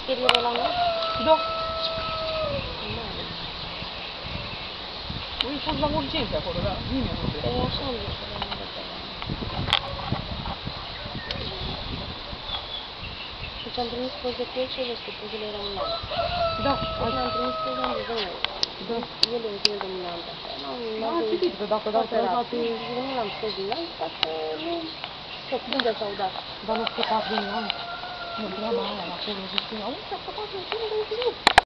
cartierierul la noi? Da. Ui, fost la urgențe acolo, dar nimeni nu trebuie. Păi așa am zis că la mare pe la... Deci am trimis poze cu el și eu că pozele erau în lanț. Da. Deci m-am trimis poze, am zis, Da. el e un tine dominant așa. Am citit că dacă dați lăsat, eu nu l-am scos din lanț, ca să nu se prindă sau da. Dar nu scăpat din lanț. Nu, treaba aia, acolo, zic, auzi, a scăpat din lanț,